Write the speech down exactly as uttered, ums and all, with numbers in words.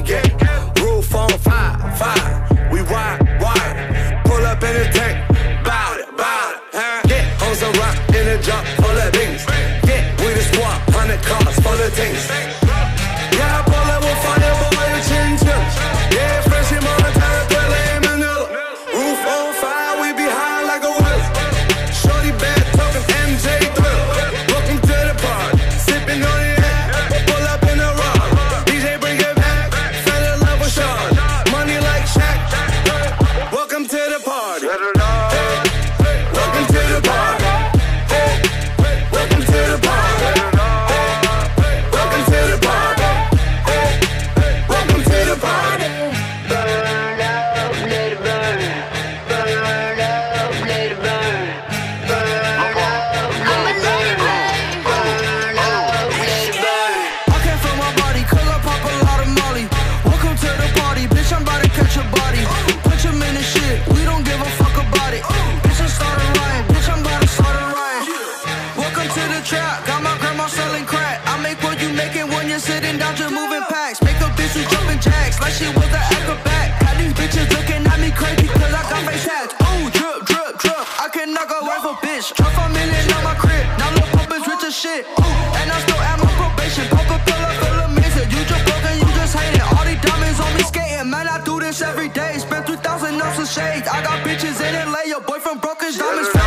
yeah. Roof on fire, fire. We wide, wide. Pull up in the tank, bout it, bout it. Huh? Yeah, on some rock in the jump full of beans. Yeah, we the squad, hundred cars full of things. Yeah, I pull up with fire, boy, the chin chips. Yeah, fresh in Montana, Thriller in Manila. Roof on fire, we be high like a whip. Shorty bad, talking M J Thrill. Welcome to the party, sipping on the air. Pull up in the rock, D J bring it back. Fell in love with Sean, money like Shaq. Welcome to the party. Welcome to the party. Welcome to the party. Welcome to the party. Welcome to the party. Burn up, let it burn. Burn up, let it burn. Burn up, let it burn. Burn up, let it burn. I came from my body, cause I pop a lot of molly. Welcome to the party, bitch, I'm about to catch your body. Put your in the shit, we don't give a fuck about it. Bitch, I started rhyme, bitch, I'm about to start a rhyme. Welcome to the trap, got my grandma selling crack. I make what you making when you're sitting down just moving packs. Make a bitch who's jumping jacks like she was an acrobat. Got these bitches looking at me crazy cause I got face tats. Ooh, drip, drip, drip, I can knock a wife a bitch. Drop a million on my crib, now Lil Pump is rich as shit. Ooh, and I still at my probation, pop a pill up full of amazing. You just broken, you just hating. All these diamonds on me skating, man, I do this every day. Spend three thousand on some shades. I got bitches in L A, your boyfriend broke his diamonds.